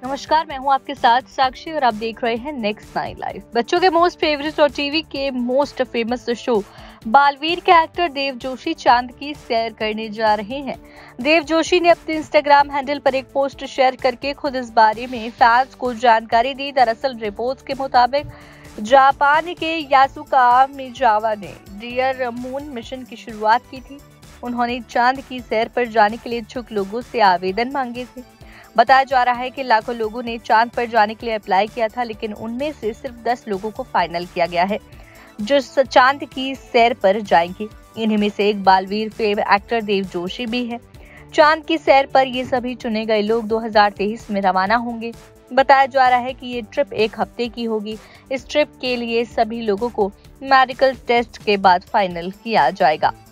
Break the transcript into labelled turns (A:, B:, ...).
A: नमस्कार, मैं हूं आपके साथ साक्षी और आप देख रहे हैं नेक्स्ट 9 लाइव। बच्चों के मोस्ट फेवरेट और टीवी के मोस्ट फेमस शो बालवीर के एक्टर देव जोशी चांद की सैर करने जा रहे हैं। देव जोशी ने अपने इंस्टाग्राम हैंडल पर एक पोस्ट शेयर करके खुद इस बारे में फैंस को जानकारी दी। दरअसल रिपोर्ट्स के मुताबिक जापान के यासुका मिजावा ने डियर मून मिशन की शुरुआत की थी। उन्होंने चांद की सैर पर जाने के लिए इच्छुक लोगों से आवेदन मांगे थे। बताया जा रहा है कि लाखों लोगों ने चांद पर जाने के लिए अप्लाई किया था, लेकिन उनमें से सिर्फ 10 लोगों को फाइनल किया गया है जो चांद की सैर पर जाएंगे। इन्हीं में से एक बालवीर फेम एक्टर देव जोशी भी है। चांद की सैर पर ये सभी चुने गए लोग 2023 में रवाना होंगे। बताया जा रहा है कि ये ट्रिप एक हफ्ते की होगी। इस ट्रिप के लिए सभी लोगों को मेडिकल टेस्ट के बाद फाइनल किया जाएगा।